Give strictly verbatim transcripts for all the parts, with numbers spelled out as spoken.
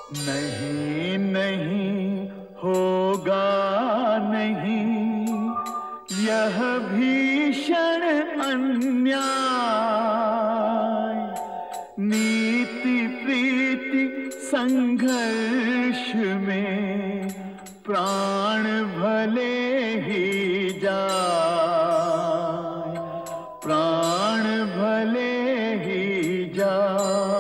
नहीं नहीं होगा नहीं यह भीषण अन्याय। नीति प्रीति संघर्ष में प्राण भले ही जाए, प्राण भले ही जाए।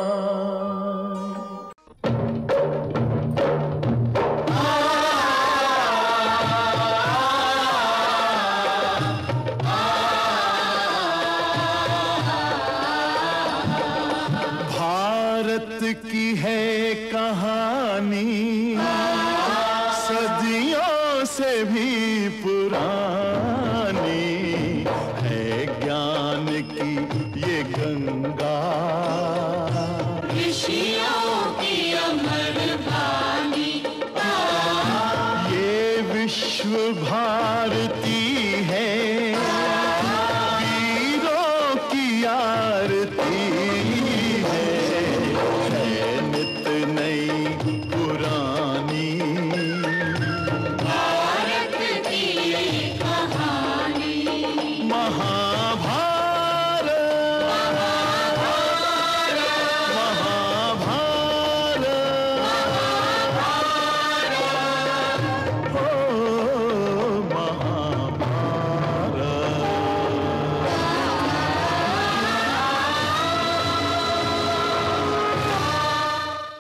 की है कहानी सदियों से भी पुरानी है, ज्ञान की ये गंगा